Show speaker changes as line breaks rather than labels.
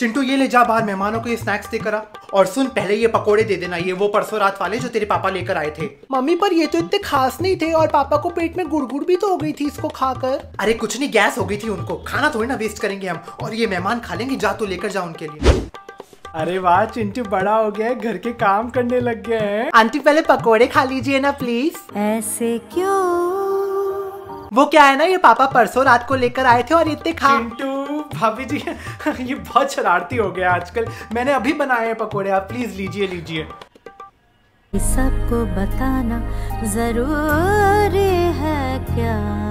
चिंटू ये ले जा बाहर मेहमानों को ये स्नैक्स देकर आ। और सुन, पहले ये पकोड़े दे देना, ये वो परसों रात वाले जो तेरे पापा लेकर आए थे।
मम्मी पर ये तो इतने खास नहीं थे और पापा को पेट में गुड़गुड़ भी तो हो गई थी इसको खाकर।
अरे कुछ नहीं, गैस हो गई थी उनको, खाना थोड़ी ना वेस्ट करेंगे हम, और ये मेहमान खा लेंगे। जा तो लेकर जा उनके लिए।
अरे वाह, चिंटू बड़ा हो गया है, घर के काम करने लग गए हैं।
आंटी पहले पकोड़े खा लीजिए ना प्लीज।
ऐसे क्यों?
वो क्या है ना, ये पापा परसों रात को लेकर आए थे और इतने खा।
चिंटू भाभी जी ये बहुत शरारती हो गया आजकल। मैंने अभी बनाए हैं पकोड़े, आप प्लीज लीजिए लीजिए।
सबको बताना जरूरी है क्या?